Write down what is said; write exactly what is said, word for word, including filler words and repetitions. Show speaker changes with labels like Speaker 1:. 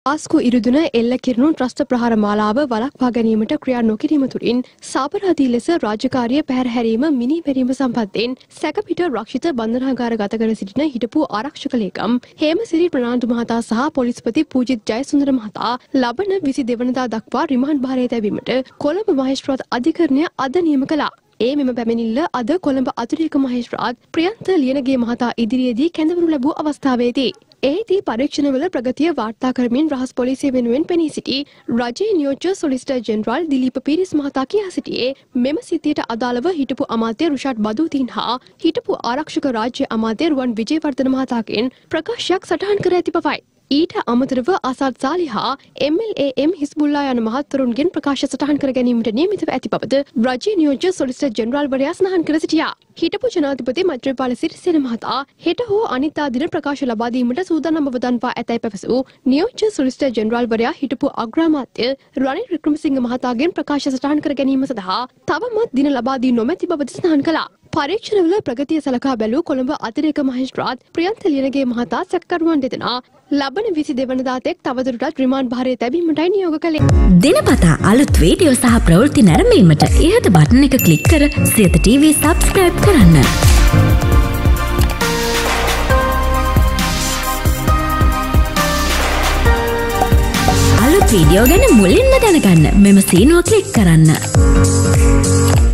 Speaker 1: ආස්කු ඉරුදුන එල්ල කිරුණු ත්‍රස්ත ප්‍රහාර මාලාව වළක්වා ගැනීමට ක්‍රියා නොකිරීම තුළින් සාපරාධී ලෙස රාජකාරිය පැහැරහැරීම මිනී මැරීම සම්බන්ධයෙන් සැකපිට රක්ෂිත බන්ධනාගාර ගත කර සිටින හිටපු ආරක්ෂක ලේකම් හේමසිරි ප්‍රනාන්දු මහතා සහ පොලිස්පති පූජිත් ජයසුන්දර මහතා ලබන විසි දෙවනදා දක්වා රිමාන්ඩ් භාරයේ තැබීමට කොළඹ මහේස්ත්‍රාත් අධිකරණය අද නියම කළා. ඒ මෙම පැමිණිල්ල අද කොළඹ අතිරේක මහේස්ත්‍රාත් ප්‍රියන්ත ලියනගේ මහතා ඉදිරියේදී කැඳවනු ලැබූ අවස්ථාවේදී එහිදී පරීක්ෂණවල ප්‍රගතිය වාර්තා කරමින් රහස් පොලිසිය වෙනුවෙන් පෙනී සිටි රජයේ නියෝජ්‍ය සොලිසිටර් ජෙනරාල් දිලීප පීරිස් මහතා කියා සිටියේ මෙම සිද්ධියට අදාළව හිටපු අමාත්‍ය රුෂාඩ් බදූතින් හා හිටපු ආරක්ෂක රාජ්‍ය අමාත්‍ය රුවන් විජේවර්ධන මහතාගෙන් ප්‍රකාශයක් සටහන් කර ඇති බවයි. ඊට අමතරව අසාද් සාලි හා එම් එල් ඒ එම් හිස්බුල්ලා යන මහත්වරුන්ගෙන් ප්‍රකාශ සටහන් කර ගැනීමට නියමිතව ඇති බවද රජයේ නියෝජ්‍ය සොලිසිටර් ජෙනරාල් වරයා සඳහන් කර සිටියා. හිටපු ජනාධිපති මෛත්‍රීපාල සිරිසේන මහතා හෙට හෝ අනිත්දා දින ප්‍රකාශ ලබා දීමට සූදානම් බව දන්වා ඇතැයි පැවසූ නියෝජ්‍ය සොලිසිටර් ජෙනරාල් වරයා හිටපු අග්‍රාමාත්‍ය රනිල් වික්‍රමසිංහ මහතාගෙන් ප්‍රකාශ සටහන් කර ගැනීම සඳහා තවමත් දින ලබා දී නොමැති බවද සඳහන් කළා. පරීක්ෂණවල ප්‍රගතිය සලකා බැලූ කොළඹ අතිරේක මහේස්ත්‍රාත් ප්‍රියන්ත ලියනගේ මහතා සැකකරුවන් දෙදෙනා ලබන විසි දෙවනදා තෙක් තවදුරටත් රිමාන්ඩ් භාරයේ තැබීමටයි නියෝග කළේ.
Speaker 2: දිනපතා අලුත් වීඩියෝ සහ ප්‍රවෘත්ති නැරඹීමට ඉහත බටන් එක ක්ලික් කර සියත ටීවී සබ්ස්ක්‍රයිබ් කරන්න. අලුත් වීඩියෝ ගැන මුලින්ම දැනගන්න මෙම සීනුව ක්ලික් කරන්න.